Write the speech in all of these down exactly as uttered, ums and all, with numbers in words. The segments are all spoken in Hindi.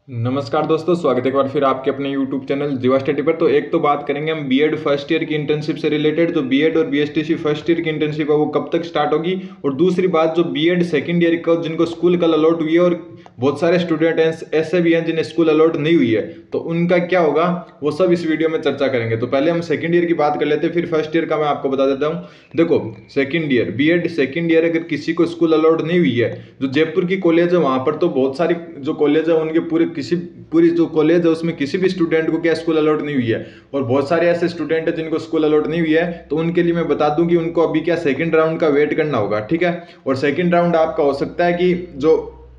नमस्कार दोस्तों, स्वागत है एक बार फिर आपके अपने यूट्यूब चैनल जीवा स्टडी पर। तो एक तो बात करेंगे हम बीएड फर्स्ट ईयर की इंटर्नशिप से रिलेटेड। तो बीएड और बीएसटीसी फर्स्ट ईयर की इंटर्नशिप है वो कब तक स्टार्ट होगी, और दूसरी बात जो बीएड सेकंड ईयर का जिनको स्कूल कल अलॉट हुई है और बहुत सारे स्टूडेंट ऐसे भी हैं जिन्हें स्कूल अलॉट नहीं हुई है, तो उनका क्या होगा वो सब इस वीडियो में चर्चा करेंगे। तो पहले हम सेकंड ईयर की बात कर लेते हैं, फिर फर्स्ट ईयर का मैं आपको बता देता हूँ। देखो, second year BEd second year अगर किसी को स्कूल अलॉट नहीं हुई है, जो जयपुर की कॉलेज है वहां पर तो बहुत सारी जो कॉलेज है उनके पूरे किसी पूरी जो कॉलेज है उसमें किसी भी स्टूडेंट को क्या स्कूल अलॉट नहीं हुई है, और बहुत सारे ऐसे स्टूडेंट हैं जिनको स्कूल अलॉट नहीं हुई है। तो उनके लिए मैं बता दूं कि उनको अभी क्या सेकंड राउंड का वेट करना होगा, ठीक है। और सेकंड राउंड आपका हो सकता है कि जो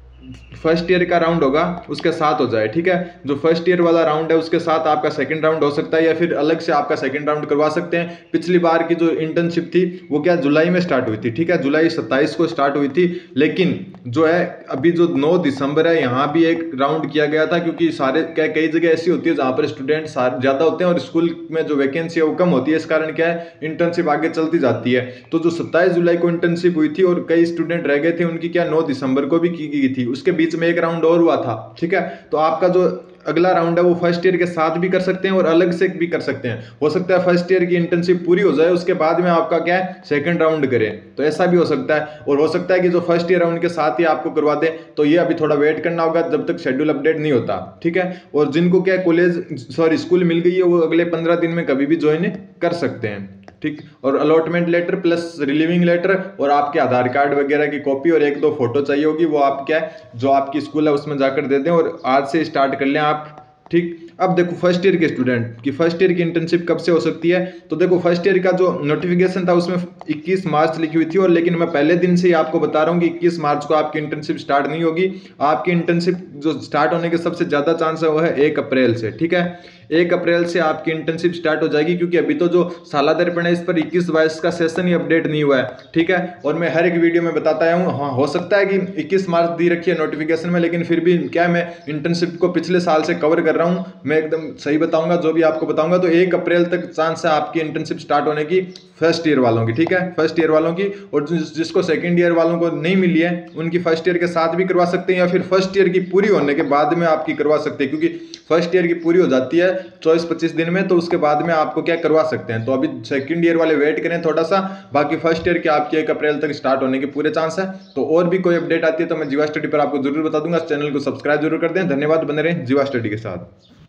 फर्स्ट ईयर का राउंड होगा उसके साथ हो जाए, ठीक है। जो फर्स्ट ईयर वाला राउंड है उसके साथ आपका सेकंड राउंड हो सकता है, या फिर अलग से आपका सेकंड राउंड करवा सकते हैं। पिछली बार की जो इंटर्नशिप थी वो क्या जुलाई में स्टार्ट हुई थी, ठीक है, जुलाई सत्ताईस को स्टार्ट हुई थी। लेकिन जो है अभी जो नौ दिसंबर है यहाँ भी एक राउंड किया गया था, क्योंकि सारे क्या कई जगह ऐसी होती है जहाँ पर स्टूडेंट ज्यादा होते हैं और स्कूल में जो वैकेंसी है वो कम होती है। इस कारण क्या है इंटर्नशिप आगे चलती जाती है। तो जो सत्ताईस जुलाई को इंटर्नशिप हुई थी और कई स्टूडेंट रह गए थे, उनकी क्या नौ दिसंबर को भी की गई थी। उसके बीच में एक राउंड और हुआ था, ठीक है। तो आपका जो अगला राउंड है वो फर्स्ट ईयर के साथ भी कर सकते हैं और अलग से भी कर सकते हैं। हो सकता है फर्स्ट ईयर की इंटर्नशिप पूरी हो जाए उसके बाद में आपका क्या है सेकंड राउंड करें, तो ऐसा भी हो सकता है। और हो सकता है कि जो फर्स्ट ईयर राउंड के साथ ही आपको करवा दे, तो ये अभी थोड़ा वेट करना होगा जब तक शेड्यूल अपडेट नहीं होता, ठीक है। और जिनको क्या कॉलेज सॉरी स्कूल मिल गई है वो अगले पंद्रह दिन में कभी भी ज्वाइन कर सकते हैं, ठीक। और allotment letter plus relieving letter और आपके आधार कार्ड वगैरह की कॉपी और एक दो फोटो चाहिए होगी, वो आप क्या है जो आपकी स्कूल है उसमें जाकर दे दें और आज से स्टार्ट कर लें आप, ठीक। अब देखो फर्स्ट ईयर के स्टूडेंट की फर्स्ट ईयर की इंटर्नशिप कब से हो सकती है। तो देखो फर्स्ट ईयर का जो नोटिफिकेशन था उसमें इक्कीस मार्च लिखी हुई थी, और लेकिन मैं पहले दिन से ही आपको बता रहा हूँ कि इक्कीस मार्च को आपकी इंटर्नशिप स्टार्ट नहीं होगी। आपकी इंटर्नशिप जो स्टार्ट होने के सबसे ज्यादा चांस है वो है एक अप्रैल से, ठीक है। एक अप्रैल से आपकी इंटर्नशिप स्टार्ट हो जाएगी, क्योंकि अभी तो जो साला दर्पण है इस पर इक्कीस बाईस का सेशन ही अपडेट नहीं हुआ है, ठीक है। और मैं हर एक वीडियो में बताता आया हूँ, हाँ हो सकता है कि इक्कीस मार्च दी रखी है नोटिफिकेशन में, लेकिन फिर भी क्या मैं इंटर्नशिप को पिछले साल से कवर कर रहा हूँ, मैं एकदम सही बताऊंगा जो भी आपको बताऊंगा। तो एक अप्रैल तक चांस है आपकी इंटर्नशिप स्टार्ट होने की फर्स्ट ईयर वालों की, ठीक है, फर्स्ट ईयर वालों की। और जिस, जिसको सेकंड ईयर वालों को नहीं मिली है उनकी फर्स्ट ईयर के साथ भी करवा सकते हैं, या फिर फर्स्ट ईयर की पूरी होने के बाद में आपकी करवा सकते हैं, क्योंकि फर्स्ट ईयर की पूरी हो जाती है चौबीस पच्चीस दिन में, तो उसके बाद में आपको क्या करवा सकते हैं। तो अभी सेकंड ईयर वाले वेट करें थोड़ा सा, बाकी फर्स्ट ईयर के आपके एक अप्रैल तक स्टार्ट होने के पूरे चांस है। तो और भी कोई अपडेट आती है तो मैं जीवा स्टडी पर आपको जरूर बता दूंगा। चैनल को सब्सक्राइब जरूर कर दें। धन्यवाद, बने रहें जीवा स्टडी के साथ।